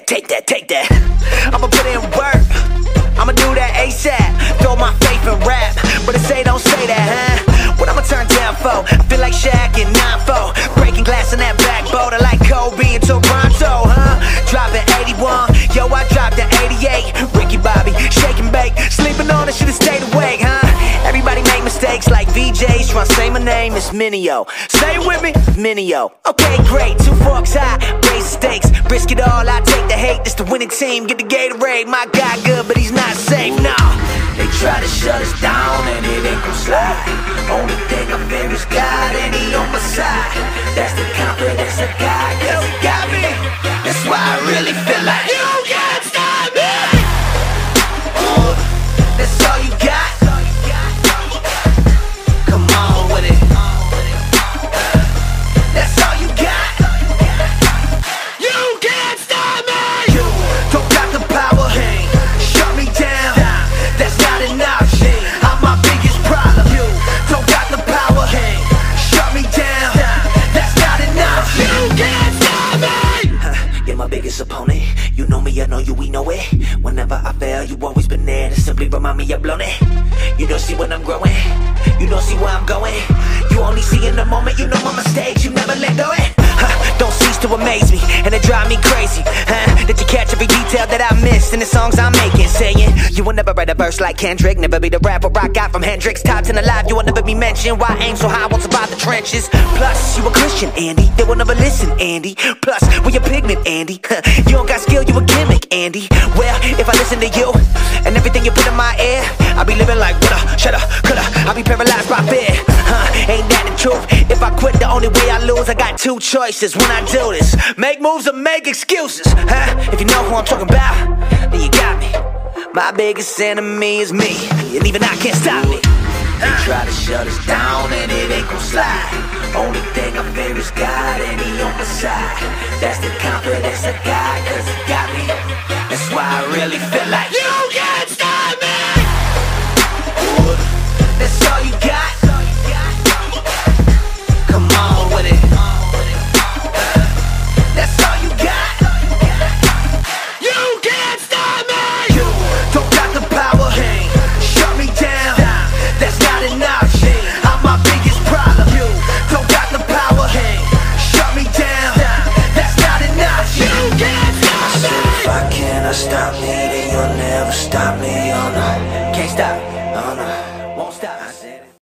take that, take that. I'ma put in work, I'ma do that ASAP. Throw my faith in rap, but they say don't say that, huh? What I'ma turn down for? I feel like Shaq in 9-4, breaking glass in that backboard. I like Kobe and Toronto, huh? Dropping 81, yo, I dropped the 88. Ricky Bobby, shake and bake, sleeping on it, should've stayed awake, huh? Everybody make mistakes like VJs, tryna say my name, it's Minio. Say it with me, Minio. Okay, great, 2 forks high, raise the stakes, risk it all, I take the hate. This the winning team, get the Gatorade. My guy good, but he's not safe, nah. They try to shut us down and it ain't gon' slide. Only thing I fear is God and he on my side. That's the confidence I got, cause he got me. That's why I really feel like you can't stop me. That's all you got. Come on with it. That's all you got. You can't stop me. You don't got the power. Shut me down. That's not an option. I'm my biggest problem. You don't got the power. Shut me down. That's not an option. You can't stop me. You're my biggest opponent. You know me, I know you, we know it. Whenever I fail, you always been there to simply remind me I've blown it. You don't see when I'm growing. You don't see where I'm going. You only see in the moment. You know my mistakes. You never let go it. Don't cease to amaze me, and it drive me crazy, that you catch every detail that I missed in the songs I'm making. Saying you will never write a verse like Kendrick, never be the rapper I got from Hendrix. Top 10 alive, you will never be mentioned. Why aim so high, won't survive the trenches. Plus, you a Christian, Andy, they will never listen, Andy. Plus, we a pigment, Andy. You don't got skill, you a gimmick, Andy. Well, if I listen to you and everything you put in my ear, I'll be living like woulda, shoulda, coulda. I'll be paralyzed by fear. Ain't that the truth? If I quit, the only way I lose. I got 2 choices when I do this: make moves or make excuses, If you know who I'm talking about, then you got me. My biggest enemy is me, and even I can't stop me. They try to shut us down and it ain't gon' slide. Only thing I fear is God and he on my side. That's the confidence I got, cause he got me. That's why I really feel like you can't stop me. That's all you got. Come on with it. That's all you got. You can't stop me. You don't got the power. Shut me down. That's not an option. I'm my biggest problem. You don't got the power. Shut me down. That's not an option. You can't stop me. I said if I cannot stop me, then you'll never stop me. Oh no.